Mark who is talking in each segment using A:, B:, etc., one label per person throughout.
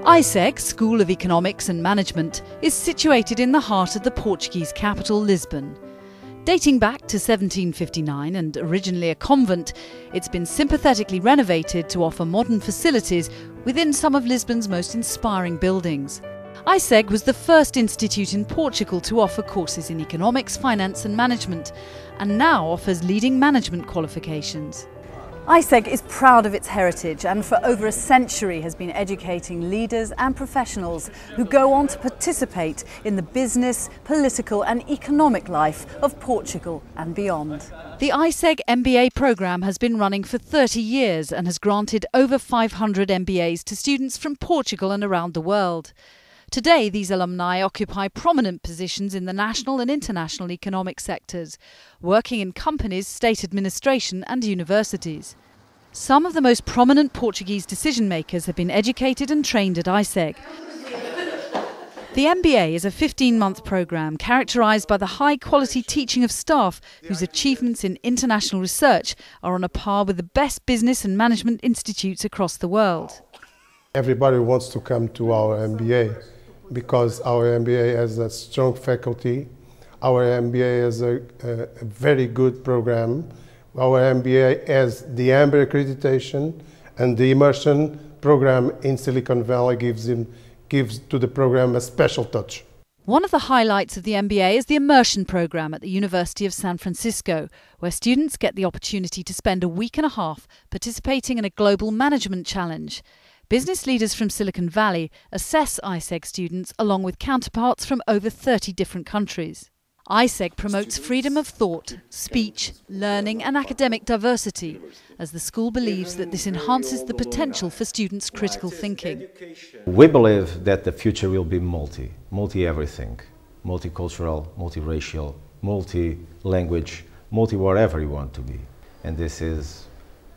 A: ISEG, School of Economics and Management, is situated in the heart of the Portuguese capital, Lisbon. Dating back to 1759 and originally a convent, it's been sympathetically renovated to offer modern facilities within some of Lisbon's most inspiring buildings. ISEG was the first institute in Portugal to offer courses in economics, finance and management, and now offers leading management qualifications. ISEG is proud of its heritage and for over a century has been educating leaders and professionals who go on to participate in the business, political and economic life of Portugal and beyond. The ISEG MBA programme has been running for 30 years and has granted over 500 MBAs to students from Portugal and around the world. Today, these alumni occupy prominent positions in the national and international economic sectors, working in companies, state administration and universities. Some of the most prominent Portuguese decision-makers have been educated and trained at ISEG. The MBA is a 15-month programme characterised by the high-quality teaching of staff whose achievements in international research are on a par with the best business and management institutes across the world.
B: Everybody wants to come to our MBA. Because our MBA has a strong faculty, our MBA has a very good program, our MBA has the AMBER accreditation, and the immersion program in Silicon Valley gives to the program a special touch.
A: One of the highlights of the MBA is the immersion program at the University of San Francisco, where students get the opportunity to spend a week and a half participating in a global management challenge. Business leaders from Silicon Valley assess ISEG students along with counterparts from over 30 different countries. ISEG promotes freedom of thought, speech, learning and academic diversity, as the school believes that this enhances the potential for students' critical thinking.
C: We believe that the future will be multi-everything, multicultural, multiracial, multi-language, multi-whatever you want to be. And this is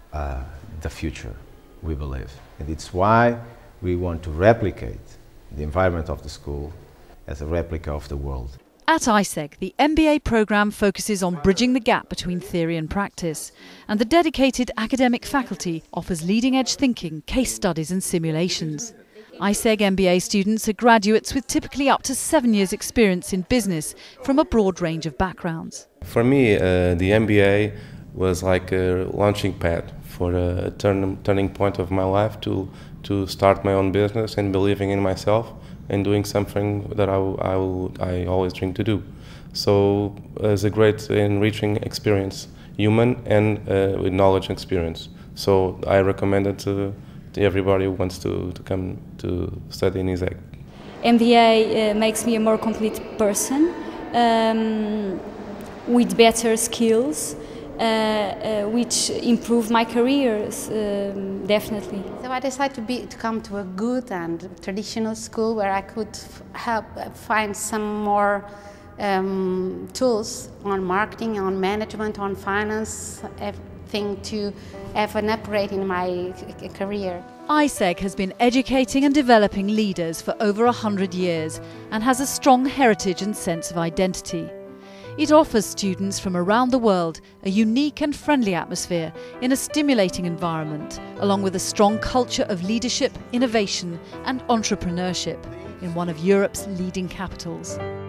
C: the future, we believe. And it's why we want to replicate the environment of the school as a replica of the world.
A: At ISEG, the MBA programme focuses on bridging the gap between theory and practice, and the dedicated academic faculty offers leading-edge thinking, case studies and simulations. ISEG MBA students are graduates with typically up to 7 years' experience in business from a broad range of backgrounds.
D: For me, the MBA was like a launching pad for a turning point of my life to start my own business and believing in myself and doing something that I always dreamed to do. So it's a great enriching experience, human and with knowledge and experience. So I recommend it to everybody who wants to come to study in ISEG.
E: MBA makes me a more complete person with better skills, which improve my careers, definitely.
F: So I decided to come to a good and traditional school where I could find some more tools on marketing, on management, on finance, everything to have an upgrade in my career.
A: ISEG has been educating and developing leaders for over 100 years and has a strong heritage and sense of identity. It offers students from around the world a unique and friendly atmosphere in a stimulating environment, along with a strong culture of leadership, innovation and entrepreneurship in one of Europe's leading capitals.